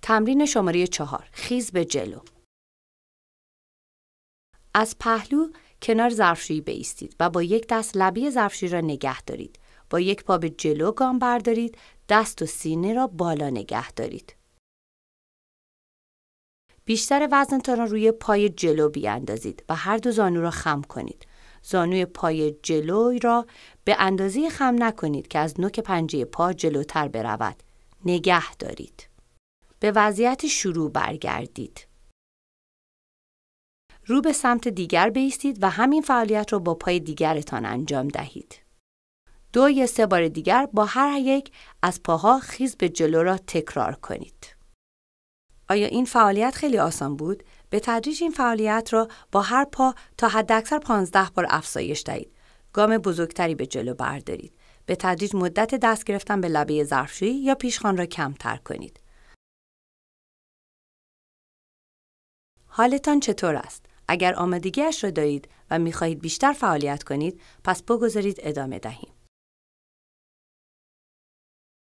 تمرین شماره 4. خیز به جلو. از پهلو کنار ظرفشویی بایستید و با یک دست لبه ظرفشویی را نگه دارید. با یک پا به جلو گام بردارید، دست و سینه را بالا نگه دارید. بیشتر وزنتان را روی پای جلو بیاندازید و هر دو زانو را خم کنید. زانوی پای جلو را به اندازه خم نکنید که از نوک پنجه پا جلوتر برود. نگه دارید. به وضعیت شروع برگردید. رو به سمت دیگر بایستید و همین فعالیت را با پای دیگرتان انجام دهید. 2 یا 3 بار دیگر با هر یک از پاها خیز به جلو را تکرار کنید. آیا این فعالیت خیلی آسان بود؟ به تدریج این فعالیت را با هر پا تا حداکثر 15 بار افزایش دهید. گام بزرگتری به جلو بردارید. به تدریج مدت دست گرفتن به لبه ظرفشویی یا پیشخوان را کمتر کنید. حالتان چطور است؟ اگر آمادگیش را دارید و می‌خواهید بیشتر فعالیت کنید، پس بگذارید ادامه دهیم.